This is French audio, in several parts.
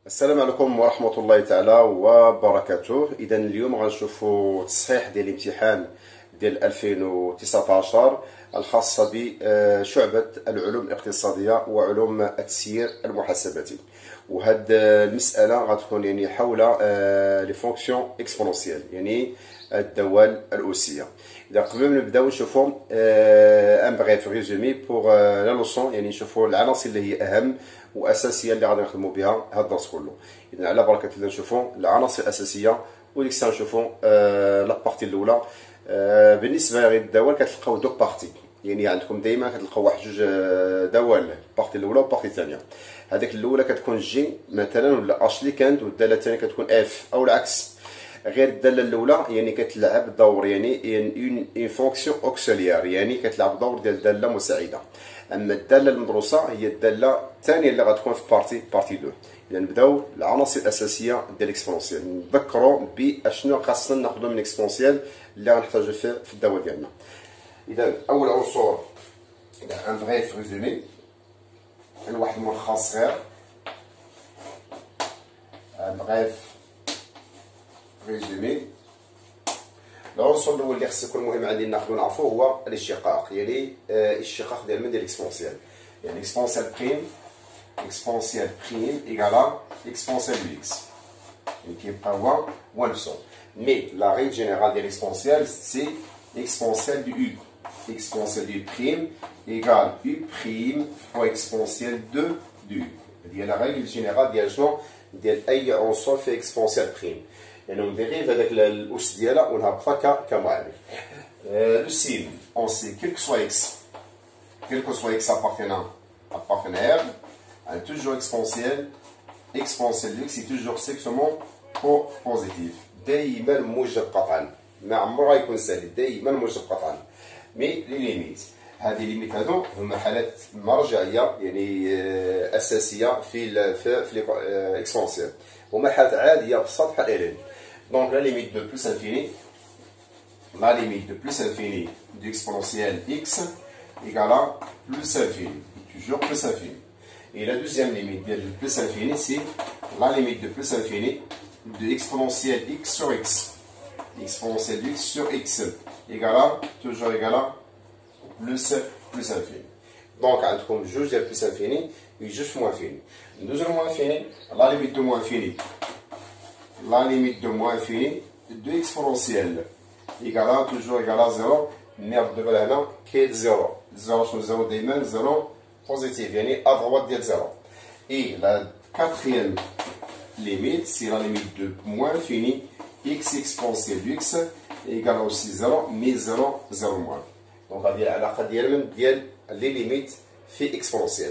السلام عليكم ورحمة الله تعالى وبركاته. إذا اليوم غنشوفوا تصحيح ديال الامتحان ديال 2019 الخاصة بشعبة العلوم الاقتصادية وعلوم التسيير المحاسباتي. وهاد المسألة غتكون يعني حول لي فونكسيون اكسبونونسيال، يعني الدوال الأسية. إذا قبل ما نبداو نشوفوا ان بريف ريزومي بوغ لا لوسون، يعني نشوفوا العناصر اللي هي أهم وأساسية اللي غادي نخدموا بها هاد الدرس كله. إذا على بركة الله نشوفوا العناصر الأساسية وديك الساعة نشوفوا لا بارتي الأولى. بالنسبة للدوال كتلقاو دو بارتي، يعني عندكم دائما كتلقاو واحد جوج دوال، البارتي الأولى والبارتي الثانية. هذيك الأولى كتكون جي مثلا ولا اش اللي كانت، والدالة الثانية كتكون اف أو العكس. غير الداله الاولى يعني كتلعب دور يعني اون فونكسيون اوكسيليير، يعني كتلعب دور ديال داله مساعده. اما الداله المدروسه هي الداله الثانيه اللي غتكون في بارتي 2. اذا نبداو العناصر الاساسيه ديال الاكسبونسيال، نذكروا باشنو خاصنا ناخذوا من الاكسبونسيال اللي غنحتاجو فيه في الدواء ديالنا. اذا اول عنصر ان بريف ريزومي، واحد ملخص صغير، ان بريف ريزومي. العنصر الاول اللي خص يكون مهم عندي ناخذو نعرفوه هو الاشتقاق، يعني الاشتقاق ديال من ديال الاكسبونسيال، يعني اكسبونسيال بريم ايكالا اكسبونسيال دو اكس، يعني كيبقى هو 1%. مي لا ريغل جينيرال ديال الاكسبونسيال سي اكسبونسيال دو يو، اكسبونسيال دو بريم ايكال يو بريم فوا اكسبونسيال دو يو. هذه هي لا ريغل جينيرال ديال شنو، ديال اي عنصر فيه اكسبونسيال بريم، لأنه نديريف هذاك الأس ديالها ونهبطها كمعامل. لو سين اون سي كيلكو سوا اكس appartenant à R, toujours exponentiel de x est toujours strictement positif. دائما موجب قطعا، ما عمره يكون سالب، دائما موجب قطعا. مي لي ليميت، هذه ليميت هادو هما حالات مرجعيه يعني اساسيه في الاكسبونسيال، هما حالات عاديه بساط بحال الين. Donc la limite de plus infini, du exponentiel x égale à plus infini, toujours plus infini. Et la deuxième limite de plus infini, c'est la limite de plus infini de exponentiel x sur x. Exponentiel x sur x égale à, toujours égale à plus infini. Donc, عندكم جوج ديال plus infini et جوج moins infini. Deuxième moins infini, la limite de moins infini. La limite de moins infini de exponentiel égale à, toujours égale à 0. نرد دابا هنا كاين 0 شنو 0 دائما 0 بوزيتيف، يعني à droite ديال 0. Et la quatrième limite, c'est la limite de moins infini x exponentiel de x égale aussi 0 mais 0 0 moins. Donc هذه العلاقة ديال لي ليميت في اكسبونسيال.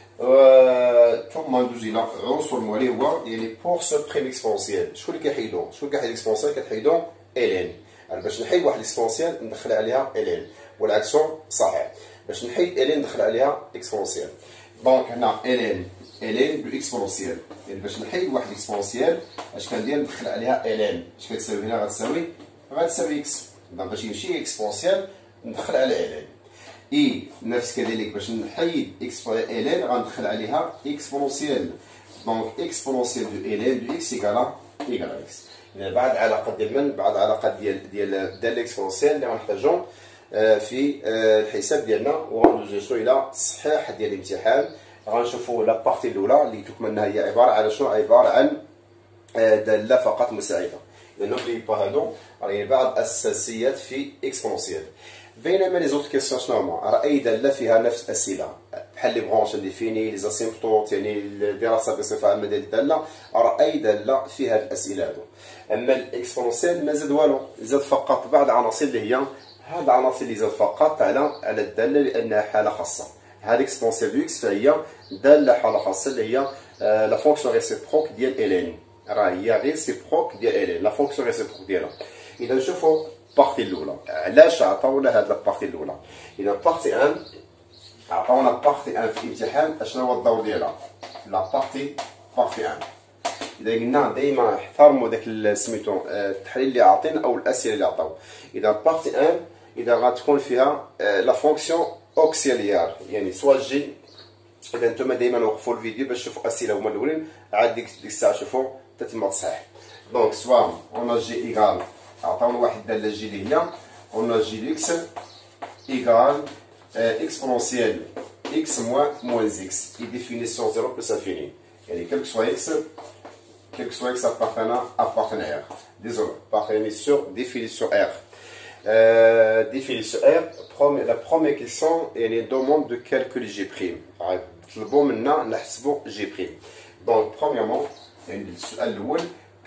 ثم ندوز الى عنصر موالي هو يعني بور سو بريم اكسبونسيال. شكون اللي كيحيدو؟ شكون كيحيد الاكسبونسيال؟ كتحيدو الين. باش نحيد واحد الاكسبونسيال ندخل عليها الين، والعكس صحيح. باش نحيد الين ندخل عليها اكسبونسيال. دونك هنا الين دو اكسبونسيال، يعني باش نحيد واحد الاكسبونسيال اش كندير؟ ندخل عليها الين. اش كتساوي هنا؟ غتساوي اكس. دونك باش يمشي اكسبونسيال ندخل على الين. اي نفس كذلك باش نحيد الين غندخل عليها اكسبونسيال. دونك اكسبونسيال دو الين دو اكس ايكالا اكس. اذا بعد علاقه ديال من؟ بعد علاقه ديال الاكسبونسيال اللي غنحتاجو في الحساب ديالنا. وغندوزو الى التصحيح ديال الامتحان. غنشوفوا لا بارتي الاولى اللي تكملنا هي عباره على شنو؟ عباره عن داله فقط مساعده. اذا نوبلي با هادو راهي بعض الاساسيات في اكسبونسيال. بينما لي زوط كيسيون شنو هما؟ راه اي داله فيها نفس الاسئله بحال لي برونش ديفيني لي اسيمبتوت، يعني الدراسه بصفه عامه ديال الداله، راه اي داله فيها الاسئله هادو. اما الاكسبونسيال ما زاد والو، زاد فقط بعض العناصر اللي هي هاد العناصر اللي زاد فقط على الداله لانها حاله خاصه. هاد اكسبونسيال دو اكس فهي داله حاله خاصه اللي هي لا فونكسيون ريسيبروك ديال الين، راه هي ريسيبروك ديال الين، لا فونكسيون ريسيبروك ديالها. اذا نشوفوا البارتي الاولى، علاش عطاونا هاد البارتي الاولى؟ اذا بارتي 1 عطاونا بارتي 1 في الامتحان، اشنو هو الدور ديالها؟ لا بارتي 1. اذا قلنا دائما احترموا داك سميتو التحليل اللي عاطين او الاسئله اللي عطاو. اذا بارتي 1 اذا غتكون فيها لا فونكسيون اوكسيليير، يعني سوا جي اذا انتم دائما وقفوا الفيديو باش تشوفوا اسئله هما الاولين، عاد ديك الساعه شوفوا تتم صحيح. دونك سوا اون جي ايغال، عطاونا واحد الداله جي اللي هي اون جي اكس ايغال اكسبونونسيال اكس موان اكس اي ديفينيسيون 0 بلس انفيني، يعني كلك سوا اكس appartient à R. Désolé, appartient sur définition R. Définition R, la première question, elle demande de calculer G'. Le bon maintenant, نحسبوا G'. Donc, premièrement, السؤال الأول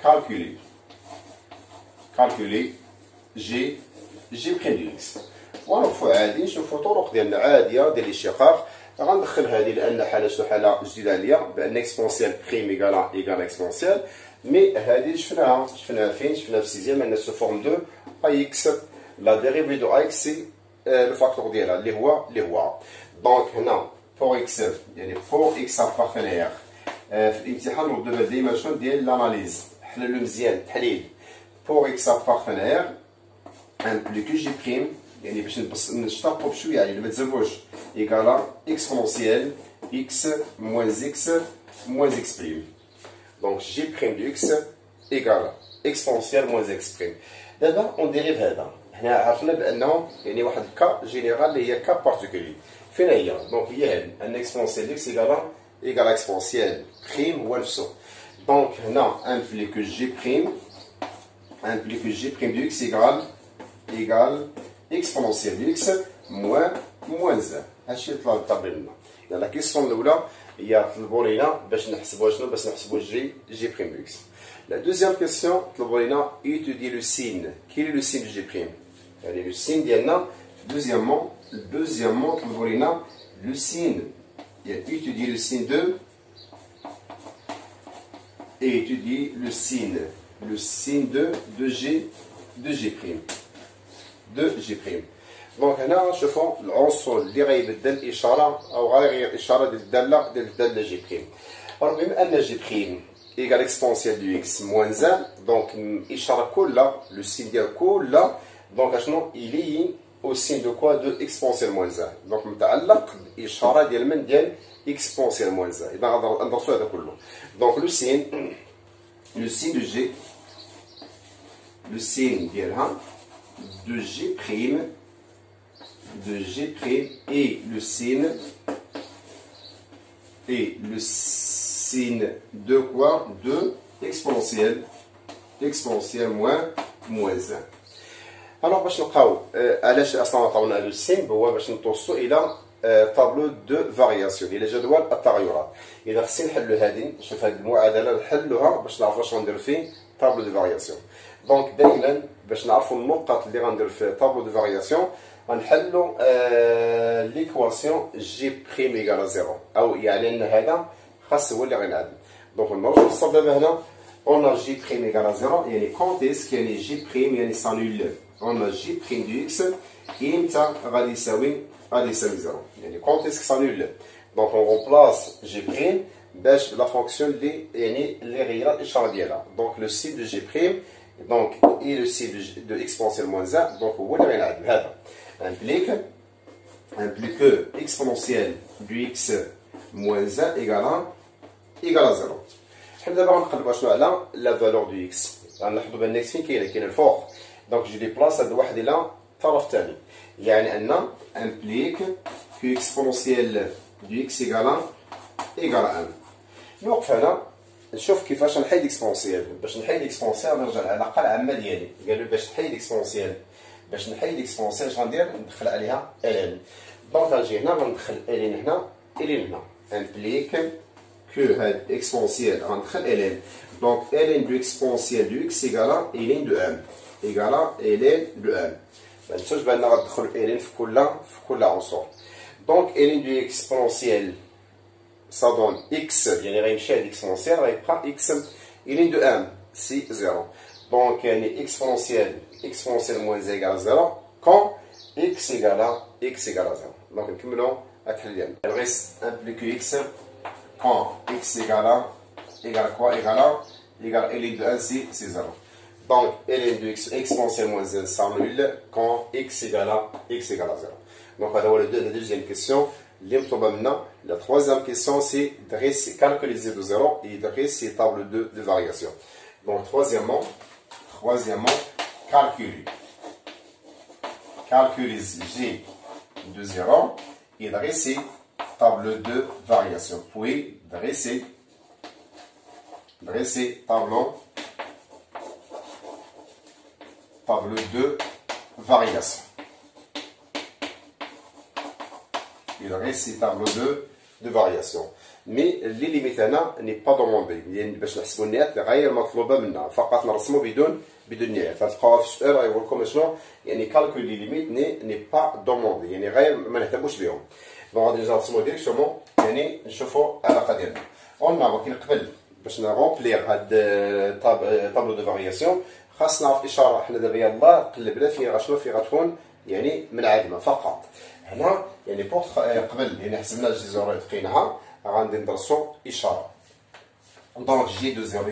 calculer G' de X. ونشوفوا عادي، نشوفوا طرق ديالنا عادية ديال الاشتقاق. غندخل هذه لان حاله جديده عليا بان اكسبونسيال بريم ايكال اكسبونسيال، مي هذه شفناها فين؟ شفناها في سيزيام ان سو فورم دو اي اكس، لا ديريفي دو اي اكس سي لو فاكتور ديالها اللي هو دونك هنا بور اكس، يعني بور اكس ابارتينير في الامتحان ودابا ديما شنو ديال لاناليز، حللو مزيان التحليل. بور اكس ابارتينير امبليكو جي بريم، يعني باش نشطبوا بشويه يعني ما تزوجش ايكالا اكسبونونسيال اكس موان اكس بريم. دونك جي بريم دو اكس ايكالا اكسبونونسيال موان اكس بريم. دابا اون ديريف هذا، حنا عرفنا بانه يعني واحد الكا جينيرال اللي هي كا بارتيكولي. فين هي؟ دونك هي هذه ان اكسبونونسيال اكس ايكالا اكسبونونسيال بريم هو نفسه. دونك هنا امبليكو جي بريم دو اكس ايكال اكسبونونسيال دو اكس موان زان. هادشي اللي طلع الطابل لنا. يعني لا كيسيون الاولى هي طلبوا لينا باش نحسبوا شنو؟ باش نحسبوا جي بريم دو اكس. لا دوزيام كيسيون طلبوا لينا ايتودي لو سين. كي لو سين دو جي بريم؟ يعني لو سين ديالنا دوزيامون طلبوا لينا لو سين، يعني ايتودي لو سين دو ايتودي لو سين دو جي بريم. دونك هنا شوفوا العنصر اللي غيبدل الاشاره او غيغير الاشاره ديال الداله جي بريم. بما ان جي بريم ايكال اكسبونسيال دو اكس موان زان، دونك الاشاره كلها لو سين ديال كلها دونك شنو يلي او سين دو كوا دو اكسبونسيال موان زان، دونك متعلق بالاشاره ديال من ديال اكسبونسيال موان زان. اذا غندرسوا هذا كله. دونك لو سين دو جي، لو سين ديالها de G' et le signe de quoi? De exponentielle moins 1. alors باش نلقاو علاش اصلا عطاونا لو سين، هو باش نتوصلوا الى طابلو دو فارياسيون الى جدول التغيرات. اذا خصني نحلو هذه، شوف هذه المعادله نحلوها باش نعرفوا واش غنديروا فيه طابلو دو فارياسيون. دونك دائما باش نعرفوا النقط اللي غندير في طابلو دو فارياسيون غنحلوا ليكواسيون جي بريم ايكال زيرو، او يعني ان هذا خاص هو اللي غينعدل. دونك نرجعوا للصف دابا هنا اون جي بريم ايكال زيرو، يعني كونتيس يعني جي بريم يعني سانول اون جي بريم دو اكس امتى غادي يساوي زيرو، يعني كونتيس سانول. دونك اون رومبلاس جي بريم باش لا فونكسيون اللي غير الاشاره ديالها. دونك لو سين دو جي بريم donc et le signe de exponentielle moins 1, donc هو اللي غينعدل هذا implique exponentielle du x moins 1 égale à 0. حنا دابا غنقلبوا شنو على لا فالور دو اكس، غنلاحظوا بان اكس فين كاين الفوق، دونك جو ديبلاص هاد واحد الى الطرف الثاني، يعني ان implique que exponentielle du x égale à 1. نوقف هنا نشوف كيفاش نحيد اكسبونسيال. باش نحيد اكسبونسيال نرجع للعلاقه العامه ديالي، قالوا باش تحيد اكسبونسيال اش غندير؟ ندخل عليها الين. دونك غنجي هنا غندخل الين هنا هنا امبليك كو هاد اكسبونسيال غندخل الين. دونك الين دو اكسبونسيال دو اكس ايكالا الين دو ان الين دو ان. ما تنسوش بان غندخل الين في كل عنصر. دونك الين دو اكسبونسيال ça donne x, يعني غيمشي هاد اكسبونسيال غيبقى x الين دو 1 سي 0. دونك يعني اكسبونسيال موان زي ايكال 0 كون x ايكال 0. دونك نكملو الحل ديالنا. الغيس امبليكو x كون x ايكال كوا ايكال الين دو 1 سي 0. دونك الين دو اكسبونسيال موان زي سا نول كون x ايكال 0. دونك هذا هو لا دوزيام كيسيون اللي مطلوبه منا La troisième question, c'est calculer z de 0 et dresser table de variation. Donc, troisièmement, calculer g de 0 et dresser table de variation. Puis, dresser tableau de variation. Il reste ces tableaux de variation. Mais les limites n'est pas demandé. يعني باش نحسبوا النهايات غير مطلوبه منا فقط نرسموا بدون نهايه. فتلقاوها في السؤال غيقول لكم شنو يعني كالكول لي ليميت ني با دوموندي يعني غير ما نهتموش بهم. دونك غادي نرسموا ديريكتومون يعني نشوفوا العلاقه ديالنا. قلنا ولكن قبل باش نغومبليغ هاد طابلو دو فارياسيون خاصنا نعرف اشاره. حنا دابا يلاه قلبنا فين شنو فين غتكون يعني منعدمه فقط. هنا يعني بوغ قبل يعني حسبنا جي زيرو لقيناها غادي ندرسو اشاره. دونك جي دو زيرو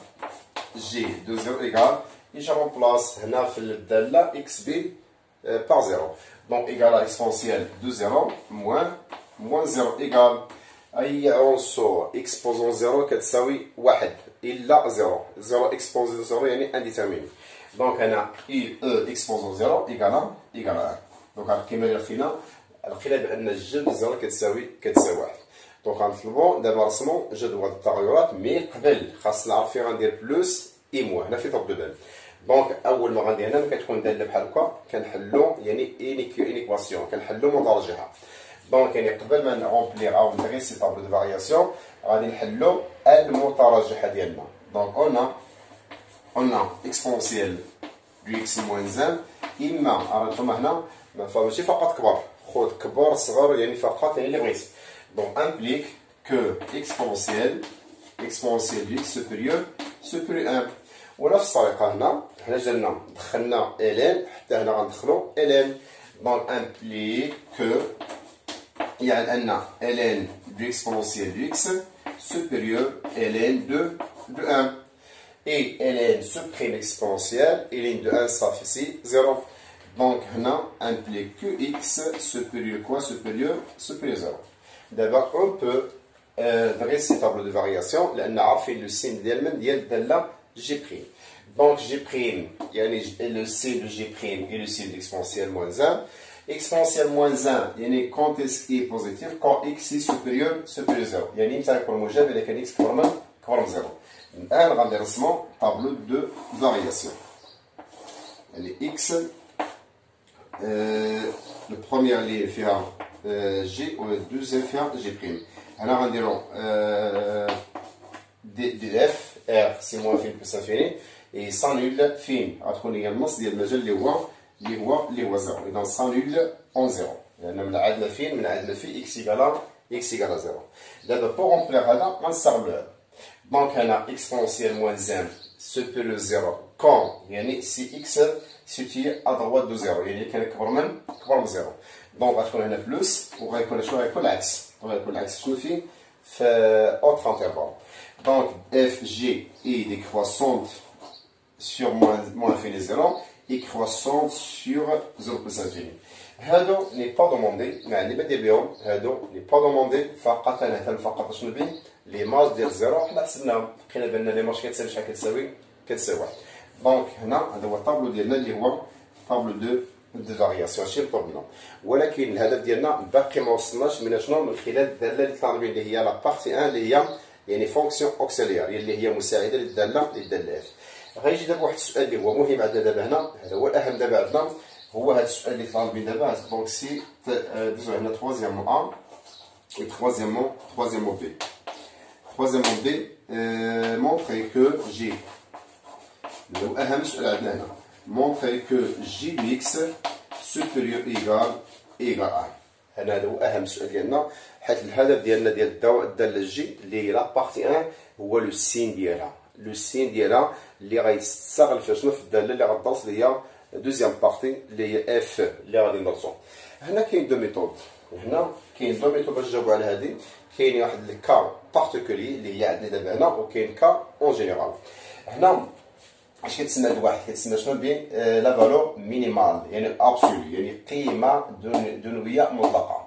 ايكال اجا رومبلاس هنا في الداله اكس بي باغ زيرو. دونك ايكال اكسبونسيال دو زيرو موان زيرو ايكال اي عنصر اكسبوزون زيرو كتساوي واحد الا زيرو. زيرو اكسبوزون زيرو يعني انديتيرميني. دونك هنا اي او اكسبوزون زيرو ايكال 1. دونك كيما اللي لقينا بان الجذر زيرو كتساوي واحد. دونك غنطلبو دابا نرسمو جدول التغيرات مي قبل خاصنا نعرف فين غندير بلوس اي موان هنا في ضرب دو دال. دونك اول ما غندير هنا كتكون داله بحال هكا كنحلو يعني انيكواسيون كنحلو مترجحه. دونك يعني قبل ما نغومبليغ او ندريسي طابلو دو فارياسيون غادي نحلو المترجحه ديالنا. دونك قلنا اكسبونسيال دو اكس موان زان اما راكم هنا ماشي فقط كبار خذ كبار صغار يعني فقط يعني اللي بغيتي. دونك امبليك كو اكسبونسيال دو اكس سوبيريور 1. ونفس الطريقه هنا حنا جرنا دخلنا الان حتى هنا غندخلو الان. دونك امبليك كو يعني ان ln du exponentiel de x supérieur ln de 1 et ln supprime exponentielle ln de 1 ça fait ici 0. Donc هنا implique que x supérieur quoi supérieur 0. D'abord on peut dresser tableau de variation لان عارفين le signe ديال الداله g'. Donc g' يعني le signe de g' et le signe d'exponentielle moins 1. Exponentielle moins 1 يعني quand est-ce qui est positif quand x est supérieur 0 يعني متى يكون موجب إذا كان x كبر من 0. الآن غادي نرسمو طابلو دو فارياسيون يعني x لو بروميير لين فيها g و الدوزيام فيها g'. هنا غنديرو دي اف ار سي موان فين بلس انفيني اي سانول فين غتكون هي النص ديال المجال اللي هو 0. اذا سانول اون 0 لان من عندنا في اكس ايكال 0. دابا بور رومبليغ هذا غنستعملو هذا. دونك هنا اكسبونسيال موان 1 سوبيريور 0 كون يعني سي اكس سيتي ا دروات دو 0 يعني كان كبر من 0. دونك غتكون هنا بلوس وغيكون شنو غيكون العكس. شنو فيه في اوتر انترفال. دونك اف جي اي décroissante sur moins infini 0 et croissante sur 0 plus infini. هادو ني با دوموندي يعني بدي بهم هادو ني با دوموندي فقط انا نهتم فقط شنو بيه لي ماج ديال 0 حنا حسبناهم لقينا بان لي ماج كتساوي شحال كتساوي 1. دونك هنا هذا هو الطابلو ديالنا اللي هو طابلو دو فارياسيون ماشي بروبليم. ولكن الهدف ديالنا باقي ما وصلناش من شنو من خلال الداله اللي طالبين اللي هي لا بارتي 1 اللي هي يعني فونكسيون اوكسيليير اللي هي مساعده للداله اف. غيجي دابا واحد السؤال اللي هو مهم عندنا دابا هنا هذا هو الاهم دابا عندنا هو هذا السؤال اللي طالبين دابا. دونك سي دوزو هنا troisièmement A et troisièmement B. Troisièmement B montrer que J لو اهم سؤال عندنا هنا montrer que J de x supérieur égal à 1. هذا هو اهم سؤال ديالنا حيت الهدف ديالنا ديال الداله جي اللي هي لا بارتي 1 هو لو سين ديالها. لو سين ديالها اللي غيستغل في شنو في الداله اللي غدرس اللي هي دوزيام بارتي اللي هي اف اللي غادي ندرسو. هنا كاين دو ميثود باش نجاوبو على هذه. كاين واحد الكا بارتيكولي اللي هي عندنا دابا هنا وكاين كا اون جينيرال. هنا اش كيتسنى الواحد كيتسنى شنو بين لا فالور مينيمال يعني ابسولو يعني قيمه دنويه مطلقه.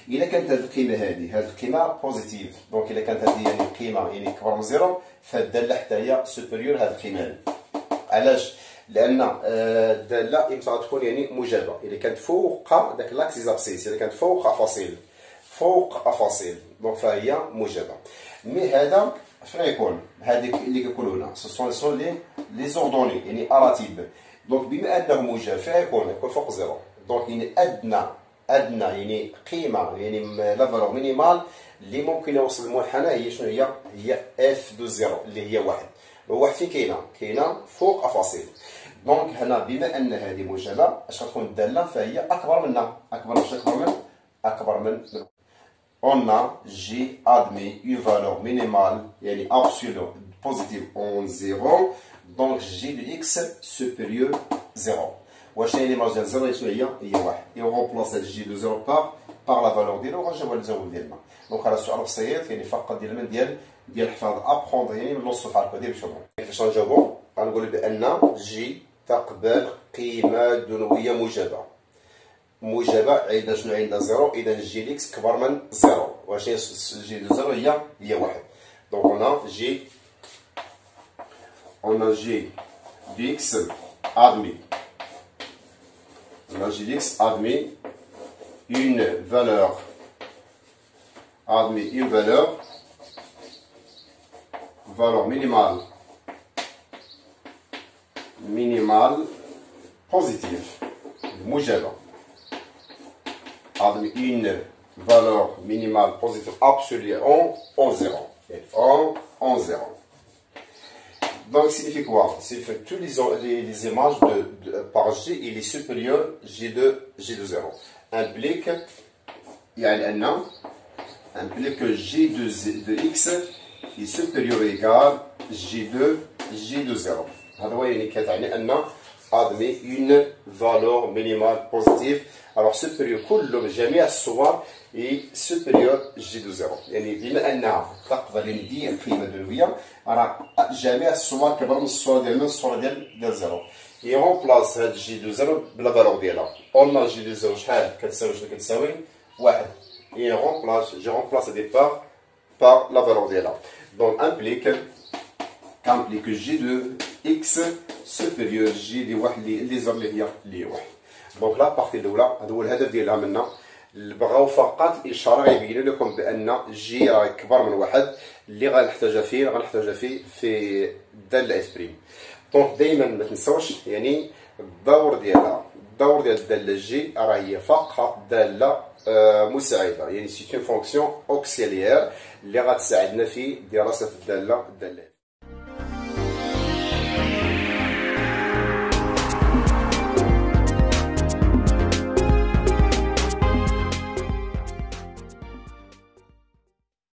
الا كانت هذه القيمه هذه القيمه بوزيتيف، دونك الا كانت هذه يعني القيمه يعني اكبر من زيرو فالداله حتى هي سوبيريور هذه القيمه هذه. علاش؟ لان الداله يمكن تكون يعني موجبه اذا كانت فوق داك لاكسيس ابسيس، اذا كانت فوق افاصيل دونك فهي موجبه. مي هذا فين يكون؟ هذيك اللي كيكونوا هنا سون لي زوردوني يعني اراتيب، دونك بما انه موجب فين يكون فوق زيرو، دونك يعني ادنى يعني قيمه يعني لا فالور مينيمال اللي ممكن يوصل المنحنى هي شنو هي اف دو زيرو اللي هي واحد. واحد فين كاينه فوق افاصيل. دونك هنا بما ان هذه موجبه اش غتكون الداله فهي اكبر من on a J admis une valeur minimale يعني absolue positive en 0 donc J de x supérieur 0. واش هي l'image ديال 0 شنو هي 1 et on remplace J de 0 par la valeur ديالو وغنجيبوها للجواب ديالنا. دونك هذا السؤال بسيط يعني فقط ديال الحفاظ ابخوندر يعني من نص الحركه ديال الشغل. كيفاش غنجاوبو؟ غنقولوا بان جي تقبل قيمه دنويه موجبه عندنا شنو عندنا زيرو، اذا جي ديكس كبر من زيرو. واش هي جي دو زيرو هي واحد. دونك اون جي ديكس ادمي une valeur minimale positive موجبه. admis une valeur minimale positive absolue en 0. En 0. Donc, ça signifie quoi? Ça signifie que toutes les images par J, il est supérieur J de 0. Implique que J de X est supérieur ou égal J de 0. هذا هو يعني كتعني أن admis une valeur minimale positive. Alors supérieur كل جميع الصور est supérieur J de 0. يعني بما أنها تقبل ندي القيمة الدنوية راه جميع الصور كبر من الصورة ديال 0. et on remplace هاد J de 0 بلا فالور ديالها. قلنا J de 0 شحال كتساوي 1 et je remplace au départ par la valeur ديالها. donc implique J de X supérieur J دي واحد اللي زر اللي هي واحد. دونك لا بارتي الاولى هذا هو الهدف ديالها منا، بغاو فقط اشاره يبينوا لكم بان جي راه كبر من واحد اللي غنحتاجها في الداله اف بريم. دونك دائما ما تنساوش يعني الدور ديال الداله جي راه هي فقط داله مساعده، يعني سي اون فونكسيون اوكسيليير اللي غتساعدنا في دراسه الداله